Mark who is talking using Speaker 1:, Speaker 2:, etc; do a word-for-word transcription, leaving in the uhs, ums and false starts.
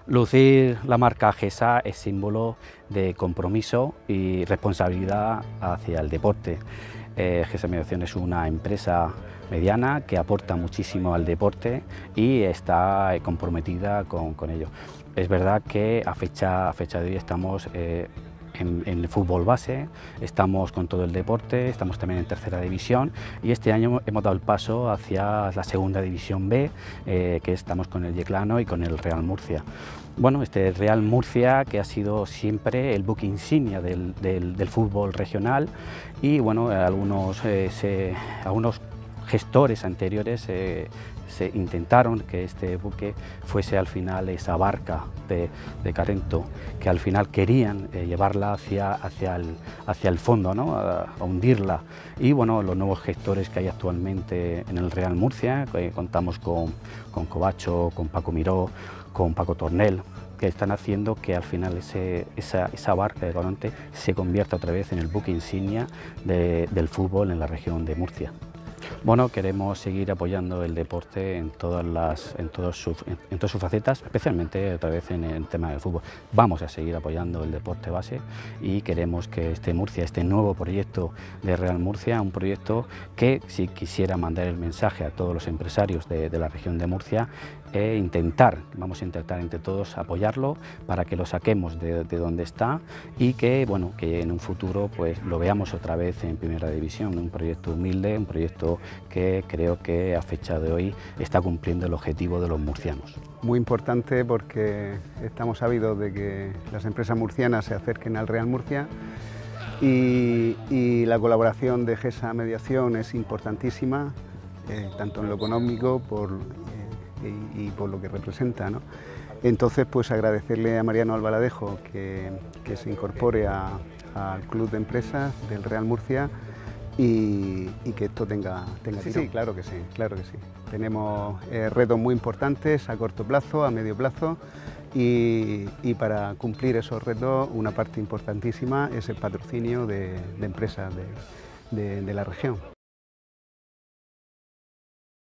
Speaker 1: Lucir la marca GESA es símbolo de compromiso y responsabilidad hacia el deporte. Eh, GESA Mediación es una empresa mediana que aporta muchísimo al deporte y está comprometida con, con ello. Es verdad que a fecha, a fecha de hoy estamos eh, En, en el fútbol base, estamos con todo el deporte, estamos también en tercera división y este año hemos dado el paso hacia la segunda división B, eh, que estamos con el Yeclano y con el Real Murcia. Bueno, este Real Murcia que ha sido siempre el buque insignia del, del, del fútbol regional y bueno, algunos, eh, se, algunos gestores anteriores eh, se intentaron que este buque fuese al final esa barca de, de Carento, que al final querían eh, llevarla hacia, hacia, el, hacia el fondo, ¿no? a, a hundirla. Y bueno, los nuevos gestores que hay actualmente en el Real Murcia, eh, contamos con, con Covacho, con Paco Miró, con Paco Tornel, que están haciendo que al final ese, esa, esa barca de Galonte se convierta otra vez en el buque insignia de, del fútbol en la región de Murcia. Bueno, queremos seguir apoyando el deporte en todas, las, en, todos sus, en, en todas sus facetas, especialmente otra vez en el tema del fútbol. Vamos a seguir apoyando el deporte base y queremos que este Murcia, este nuevo proyecto de Real Murcia, un proyecto que si quisiera mandar el mensaje a todos los empresarios de, de la región de Murcia, e intentar, vamos a intentar entre todos apoyarlo para que lo saquemos de, de donde está y que, bueno, que en un futuro pues lo veamos otra vez en primera división, un proyecto humilde, un proyecto que creo que a fecha de hoy está cumpliendo el objetivo de los murcianos.
Speaker 2: Muy importante porque estamos sabidos de que las empresas murcianas se acerquen al Real Murcia y, y la colaboración de GESA Mediación es importantísima, eh, tanto en lo económico por, eh, y, y por lo que representa, ¿no? Entonces, pues agradecerle a Mariano Albaladejo que, que se incorpore a, al Club de Empresas del Real Murcia y, y que esto tenga, tenga sí, sí, claro que sí, claro que sí. Tenemos eh, retos muy importantes a corto plazo, a medio plazo y, y para cumplir esos retos una parte importantísima es el patrocinio de, de empresas de, de, de la región.